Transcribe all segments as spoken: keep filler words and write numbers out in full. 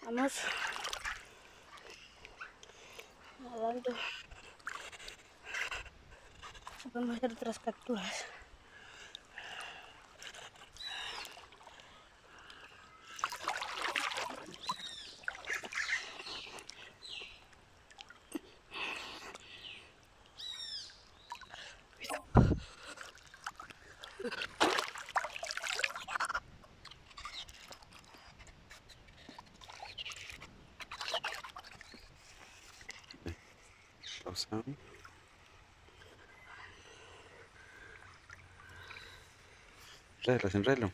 Vamos nadando. Podemos hacer otras capturas. Pausa. Enrédalo, enrédalo.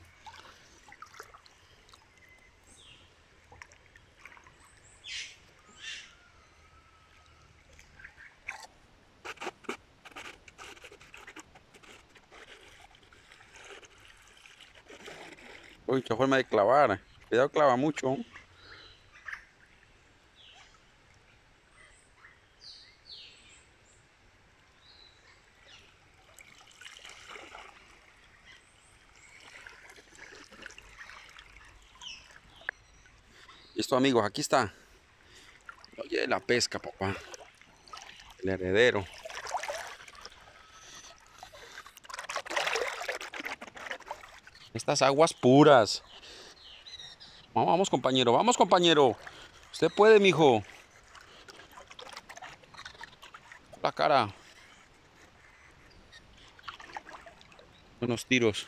Uy, qué forma de clavar. Cuidado, clava mucho. Listo, amigos, aquí está. Oye, la pesca, papá. El heredero. Estas aguas puras. Vamos, vamos, compañero, vamos, compañero. Usted puede, mijo. La cara. Unos tiros.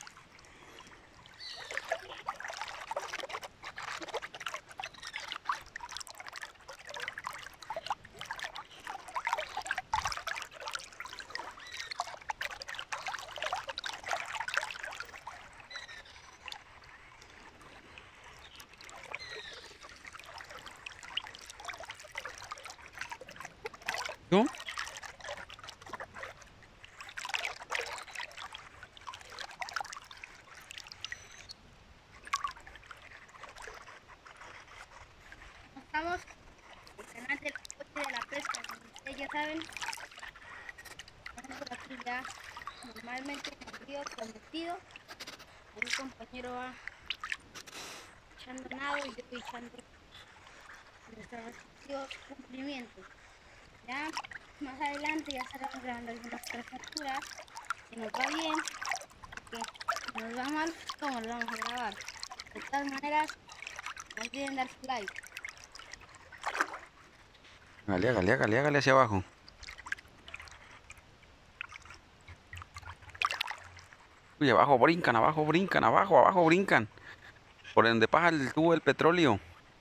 ¿No? Estamos en el canal del coche de la pesca, como ustedes ya saben. Estamos por aquí ya normalmente en el río prometido. Ahí mi compañero va echando nado y yo voy echando nuestros respectivos cumplimientos. Ya más adelante ya estaremos grabando algunas otras capturas. Si nos va bien, que si nos va mal, ¿cómo lo vamos a grabar? De todas maneras, no olviden dar su like. Hágale, hágale, hágale, hágale hacia abajo. Uy, abajo brincan, abajo brincan, abajo, abajo brincan. Por donde pasa el tubo del petróleo.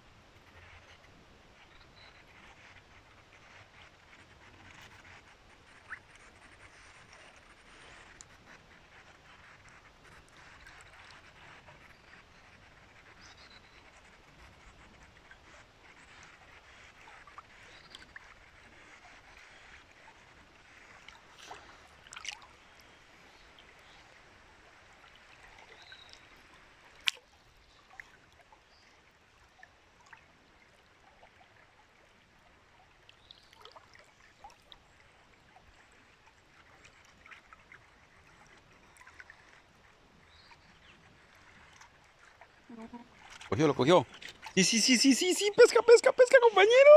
Cogió, lo cogió. Sí, sí, sí, sí, sí, sí, pesca, pesca, pesca, compañero.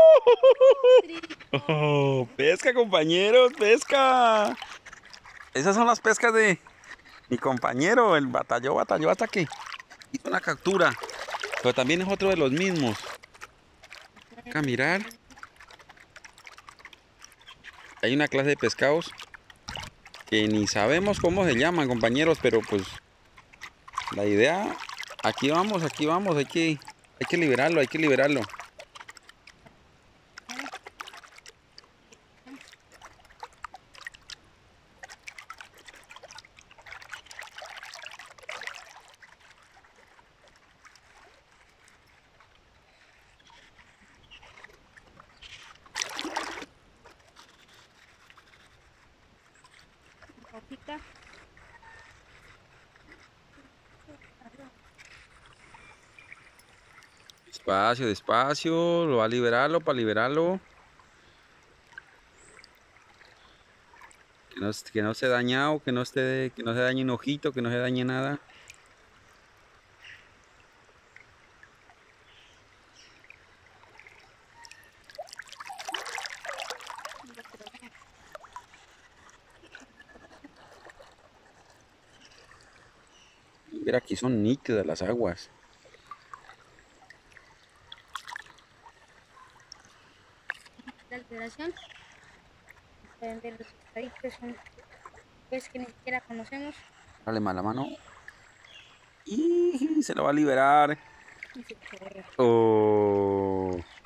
Oh, pesca, compañeros, pesca. Esas son las pescas de mi compañero. El batalló, batalló hasta que hizo una captura. Pero también es otro de los mismos. Acá mirar. Hay una clase de pescados que ni sabemos cómo se llaman, compañeros, pero pues la idea, aquí vamos, aquí vamos, hay que, hay que liberarlo, hay que liberarlo. Poquita. Despacio, despacio, lo va a liberarlo, para liberarlo. Que no, que no esté dañado, que no esté, que no se dañe un ojito, que no se dañe nada. Mira, aquí son nítidas las aguas. La alteración. Pueden ver los pescaditos, son peces que ni siquiera conocemos. Dale mala mano. Y se lo va a liberar. Y se corre. Oh.